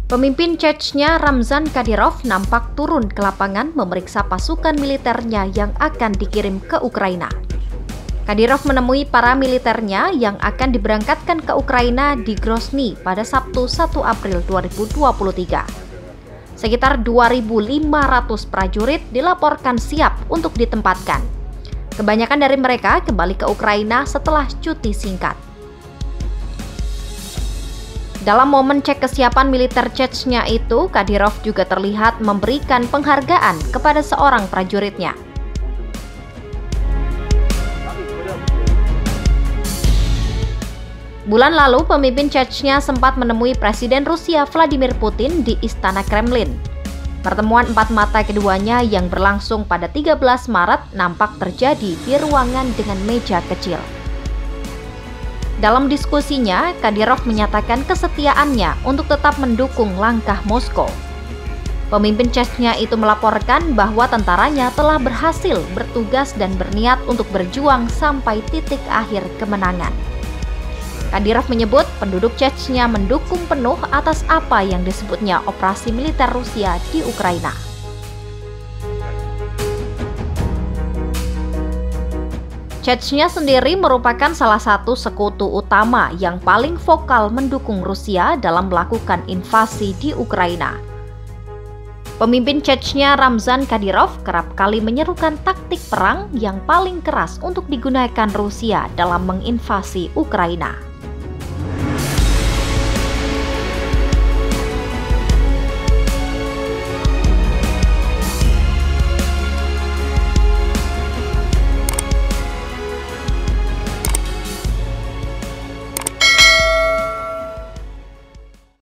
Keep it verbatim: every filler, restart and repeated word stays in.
Pemimpin Chechnya Ramzan Kadyrov nampak turun ke lapangan memeriksa pasukan militernya yang akan dikirim ke Ukraina. Kadyrov menemui para militernya yang akan diberangkatkan ke Ukraina di Grozny pada Sabtu satu April dua ribu dua puluh tiga. Sekitar dua ribu lima ratus prajurit dilaporkan siap untuk ditempatkan. Kebanyakan dari mereka kembali ke Ukraina setelah cuti singkat. Dalam momen cek kesiapan militer Chechnya itu, Kadyrov juga terlihat memberikan penghargaan kepada seorang prajuritnya. Bulan lalu, pemimpin Chechnya sempat menemui Presiden Rusia Vladimir Putin di Istana Kremlin. Pertemuan empat mata keduanya yang berlangsung pada tiga belas Maret nampak terjadi di ruangan dengan meja kecil. Dalam diskusinya, Kadyrov menyatakan kesetiaannya untuk tetap mendukung langkah Moskow. Pemimpin Chechnya itu melaporkan bahwa tentaranya telah berhasil bertugas dan berniat untuk berjuang sampai titik akhir kemenangan. Kadyrov menyebut penduduk Chechnya mendukung penuh atas apa yang disebutnya operasi militer Rusia di Ukraina. Chechnya sendiri merupakan salah satu sekutu utama yang paling vokal mendukung Rusia dalam melakukan invasi di Ukraina. Pemimpin Chechnya Ramzan Kadyrov kerap kali menyerukan taktik perang yang paling keras untuk digunakan Rusia dalam menginvasi Ukraina.